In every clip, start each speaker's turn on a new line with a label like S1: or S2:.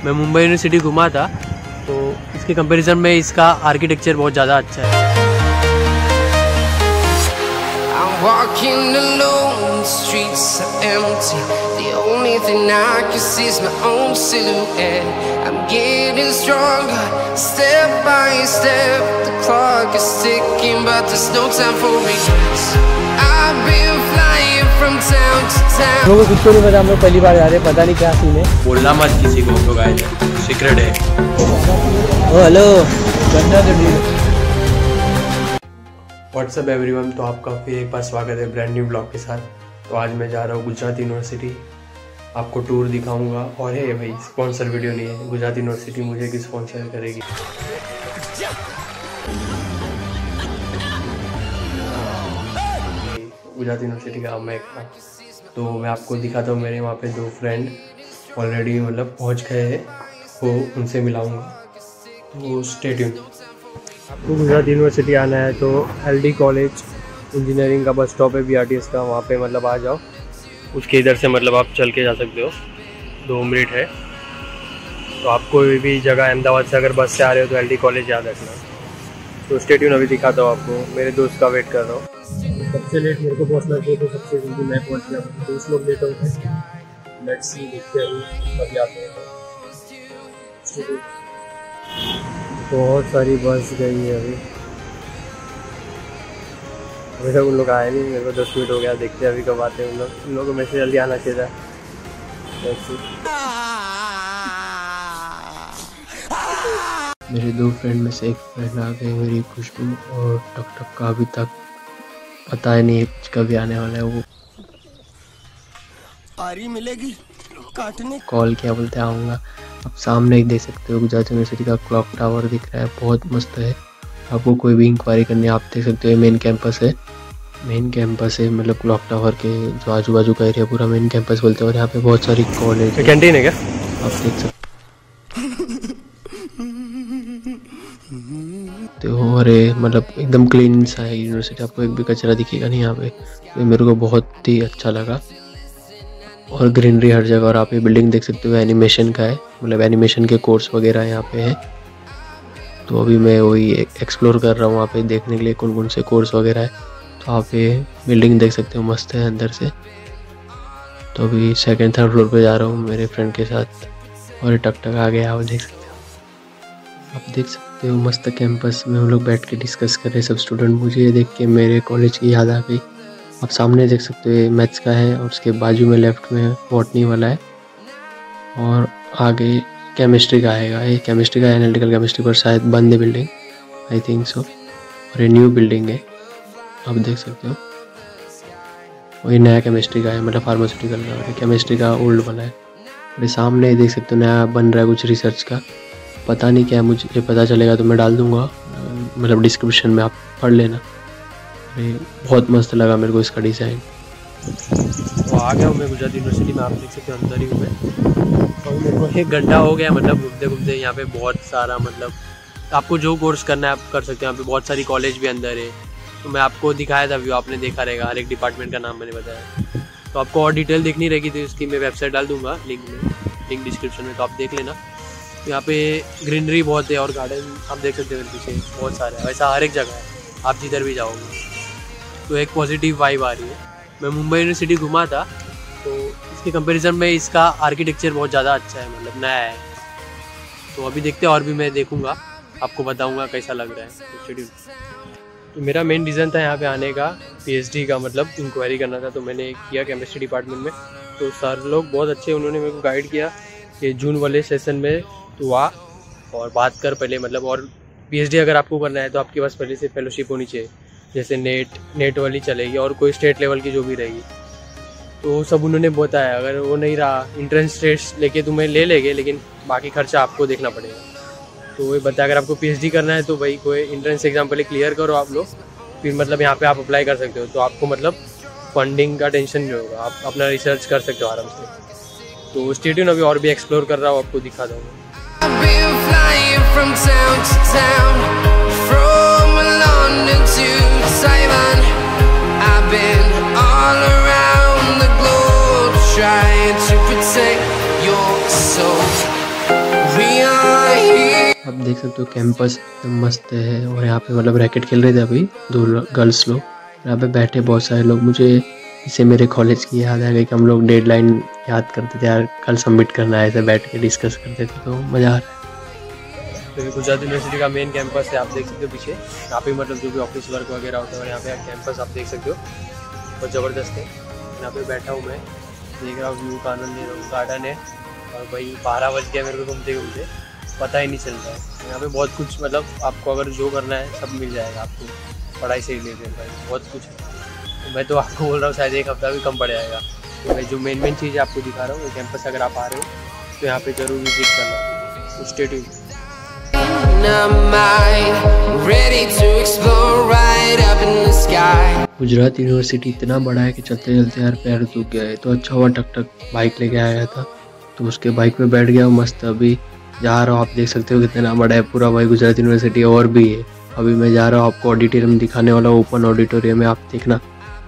S1: मैं मुंबई यूनिवर्सिटी घुमा था, तो इसके कंपैरिजन में इसका आर्किटेक्चर बहुत ज़्यादा अच्छा है।
S2: Walking alone, the streets are empty. The only thing I can see is my own silhouette. I'm getting stronger, step by step. The clock is ticking, but there's no time for regrets. I've been flying from town to town.
S1: लोगों को कुछ तो नहीं पता, हम लोग पहली बार जा रहे हैं, पता नहीं क्या सीन है। बोलना मत किसी को, हम लोग आए थे, सीक्रेट है। ओ हेलो, गंदा जल्दी। व्हाट्सअप एवरीवन, तो आपका फिर एक बार स्वागत है ब्रांड न्यू ब्लॉग के साथ। तो आज मैं जा रहा हूँ गुजरात यूनिवर्सिटी, आपको टूर दिखाऊंगा। और है भाई, स्पॉन्सर वीडियो नहीं है, गुजरात यूनिवर्सिटी मुझे की स्पॉन्सर करेगी। गुजरात यूनिवर्सिटी का मैं तो मैं आपको दिखाता हूँ। मेरे वहाँ पे दो फ्रेंड ऑलरेडी मतलब पहुँच गए हैं, वो उनसे मिलाऊंगा, तो स्टे ट्यून्ड। आपको गुजरात यूनिवर्सिटी आना है तो LD कॉलेज इंजीनियरिंग का बस स्टॉप है BRTS का, वहाँ पे मतलब आ जाओ। उसके इधर से मतलब आप चल के जा सकते हो, 2 मिनट है। तो आप कोई भी जगह अहमदाबाद से अगर बस से आ रहे हो तो LD कॉलेज याद रखना। तो स्टे ट्यून, अभी दिखाता हूँ आपको। मेरे दोस्त का वेट कर रहा हूँ। सबसे लेट मेरे को पहुँचना चाहिए, तो सबसे जल्दी मैं पहुँच गया। दोस्त लोग लेट हो गए, लेट्स सी, देखते हैं कभी आते हैं। बहुत सारी बस गई है अभी तक उन लोग आए नहीं। मेरे को 10 मिनट हो गया, देखते हैं अभी कब आते हैं उन लोग। उन लोगों में से जल्दी आना चाहिए था। मेरे 2 फ्रेंड में से एक फ्रेंड आ गए, मेरी खुशबू और टक टक का अभी तक पता ही नहीं कभी आने वाला है। वो
S3: आरी मिलेगी काटने,
S1: कॉल किया, बोलते आऊँगा। आप सामने ही देख सकते हो, गुजरात यूनिवर्सिटी का क्लॉक टावर दिख रहा है, बहुत मस्त है। आपको कोई भी इंक्वायरी करनी है, आप देख सकते हो। मेन कैंपस है, मतलब क्लॉक टावर के जो आजू बाजू का एरिया पूरा मेन कैंपस बोलते हैं। और यहाँ पे बहुत सारी कॉलेज, कैंटीन है क्या, आप देख सकते हो। और मतलब एकदम क्लीन सा है यूनिवर्सिटी, आपको एक भी कचरा दिखेगा नहीं यहाँ पे। तो मेरे को बहुत ही अच्छा लगा, और ग्रीनरी हर जगह। और आप ये बिल्डिंग देख सकते हो, एनिमेशन का है, मतलब एनिमेशन के कोर्स वगैरह यहाँ पे है। तो अभी मैं वही एक्सप्लोर कर रहा हूँ वहाँ पे, देखने के लिए कौन कौन से कोर्स वगैरह है। तो आप ये बिल्डिंग देख सकते हो, मस्त है अंदर से। तो अभी 2nd 3rd फ्लोर पे जा रहा हूँ मेरे फ्रेंड के साथ, और ये टक टक आ गया, आप देख सकते हो। आप देख सकते हो मस्त कैंपस में हम लोग बैठ के डिस्कस कर रहे सब स्टूडेंट। मुझे ये देख के मेरे कॉलेज की याद आ गई। आप सामने देख सकते हो, ये मैथ्स का है, और उसके बाजू में लेफ्ट में बॉटनी वाला है, और आगे केमिस्ट्री का आएगा। ये केमिस्ट्री का एनालिटिकल केमिस्ट्री पर शायद बंद है बिल्डिंग, आई थिंक सो। और ये न्यू बिल्डिंग है, आप देख सकते हो। और ये नया केमिस्ट्री का है, मतलब फार्मास्यूटिकल का। और केमिस्ट्री का ओल्ड वाला है। और ये सामने देख सकते हो, नया बन रहा है कुछ रिसर्च का, पता नहीं क्या, मुझे ये पता चलेगा तो मैं डाल दूँगा, मतलब डिस्क्रिप्शन में, आप पढ़ लेना। बहुत मस्त लगा मेरे को इसका डिज़ाइन। तो आ गया हूँ मैं गुजरात यूनिवर्सिटी में, आप देख सकते हो अंदर ही हूँ मैं। तो मेरे को 1 घंटा हो गया मतलब घूमते घूमते। यहाँ पे बहुत सारा, मतलब आपको जो कोर्स करना है आप कर सकते हो। यहाँ पे बहुत सारी कॉलेज भी अंदर है। तो मैं आपको दिखाया था व्यू, आपने देखा रहेगा, हर एक डिपार्टमेंट का नाम मैंने बताया। तो आपको और डिटेल देखनी रहेगी तो इसकी मैं वेबसाइट डाल दूँगा लिंक डिस्क्रिप्शन में, तो आप देख लेना। तो यहाँ पे ग्रीनरी बहुत है, और गार्डन आप देख सकते हो पीछे बहुत सारे है। वैसा हर एक जगह है, आप जिधर भी जाओगे तो एक पॉजिटिव वाइब आ रही है। मैं मुंबई यूनिवर्सिटी घुमा था, तो इसके कंपैरिजन में इसका आर्किटेक्चर बहुत ज़्यादा अच्छा है, मतलब नया है। तो अभी देखते हैं, और भी मैं देखूंगा, आपको बताऊंगा कैसा लग रहा है। तो मेरा मेन रीज़न था यहाँ पे आने का, PhD का, मतलब इंक्वायरी करना था। तो मैंने किया केमिस्ट्री डिपार्टमेंट में। तो सर लोग बहुत अच्छे, उन्होंने मेरे को गाइड किया कि जून वाले सेशन में तो आ और बात कर पहले, मतलब। और PhD अगर आपको करना है तो आपके पास पहले से फेलोशिप होनी चाहिए, जैसे नेट वाली चलेगी, और कोई स्टेट लेवल की जो भी रहेगी। तो सब उन्होंने बताया, अगर वो नहीं रहा इंट्रेंस टेस्ट लेके तुम्हें ले लेंगे, लेकिन बाकी खर्चा आपको देखना पड़ेगा। तो ये बताया, अगर आपको PhD करना है तो भाई कोई इंट्रेंस एग्जाम पहले क्लियर करो आप लोग, फिर मतलब यहाँ पे आप अप्लाई कर सकते हो। तो आपको मतलब फंडिंग का टेंशन नहीं होगा, आप अपना रिसर्च कर सकते हो आराम से। तो स्टे ट्यून, अभी और भी एक्सप्लोर कर रहा हूँ, आपको दिखा दूँगा।
S2: Trying to protect your soul.
S1: आप देख सकते हो कैंपस एकदम मस्त है। और यहाँ पे मतलब रैकेट खेल रहे थे अभी 2 गर्ल्स लोग। यहाँ पे बैठे बहुत सारे लोग। मुझे इससे मेरे कॉलेज की याद आ गई कि हम लोग डेडलाइन याद करते थे यार, कल सबमिट करना है, ऐसे बैठ के डिस्कस करते थे, तो मज़ा आ रहा है। तो ये गुजरात यूनिवर्सिटी का मेन कैंपस है, आप देख सकते हो पीछे। यहाँ पे मतलब जो भी ऑफिस वर्क वगैरह होता है, और यहाँ पे कैंपस आप देख सकते हो बहुत ज़बरदस्त है। यहाँ पे बैठा हूँ मैं, देख रहा हूँ व्यू का आनंद ले रहा हूँ। गार्डन है और भाई 12 बज गया मेरे को घूमते घूमते, पता ही नहीं चल रहा है। यहाँ पे बहुत कुछ मतलब आपको अगर जो करना है सब मिल जाएगा आपको, पढ़ाई से रिलेटेड भाई बहुत कुछ है। तो मैं तो आपको बोल रहा हूँ शायद 1 हफ्ता भी कम पड़ जाएगा। तो मैं जो मेन चीज़ आपको दिखा रहा हूँ वो कैंपस, अगर आप आ रहे हो तो यहाँ पे ज़रूर विजिट करना। Stay tuned. गुजरात यूनिवर्सिटी इतना बड़ा है कि चलते चलते यार पैर दुख गया है। तो अच्छा हुआ टक टक बाइक लेके आया था, तो उसके बाइक पे बैठ गया मस्त। अभी जा रहा हूँ, आप देख सकते हो कितना बड़ा है पूरा भाई गुजरात यूनिवर्सिटी। और भी है, अभी मैं जा रहा हूँ आपको ऑडिटोरियम दिखाने वाला, ओपन ऑडिटोरियम है, आप देखना।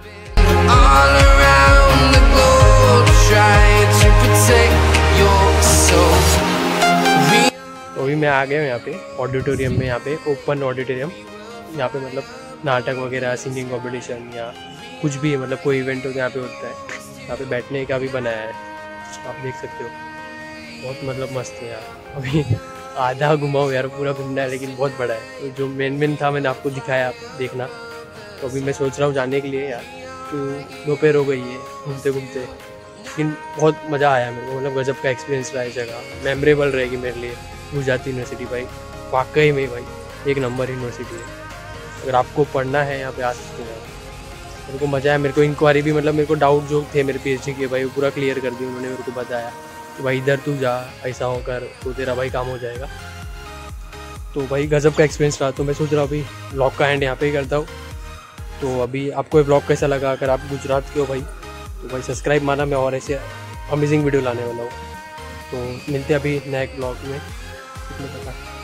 S1: अभी मैं आ गया हूँ यहाँ पे ऑडिटोरियम में। यहाँ पे ओपन ऑडिटोरियम, यहाँ पे मतलब नाटक वगैरह, सिंगिंग कॉम्पिटिशन या कुछ भी मतलब कोई इवेंट हो यहाँ पे होता है। यहाँ पे बैठने का भी बनाया है, आप देख सकते हो। बहुत मतलब मस्त है यार। अभी आधा घुमाऊँ यार, पूरा घूमना है लेकिन बहुत बड़ा है। तो जो मेन था मैंने आपको दिखाया, आप देखना। तो अभी मैं सोच रहा हूँ जाने के लिए यार, तो दोपहर हो गई है घूमते घूमते, लेकिन बहुत मज़ा आया मेरे को। मतलब गजब का एक्सपीरियंस रहा है, जगह मेमोरेबल रहेगी मेरे लिए। गुजरात यूनिवर्सिटी भाई वाकई में भाई 1 नंबर यूनिवर्सिटी है। अगर आपको पढ़ना है यहाँ पे आ सकते हैं। मेरे को मज़ा आया। मेरे को इंक्वायरी भी मतलब मेरे को डाउट जो थे मेरे पीएचडी के भाई वो पूरा क्लियर कर दिया उन्होंने। मेरे को बताया कि भाई इधर तू जा, ऐसा होकर तो तेरा भाई काम हो जाएगा। तो भाई गजब का एक्सपीरियंस रहा। तो मैं सोच रहा हूँ अभी व्लॉग का एंड यहाँ पे ही करता हूँ। तो अभी आपको ये व्लॉग कैसा लगा? अगर आप गुजरात के हो भाई तो भाई सब्सक्राइब माना, मैं और ऐसे अमेजिंग वीडियो लाने वाला हूँ। तो मिलते हैं अभी नए व्लॉग में।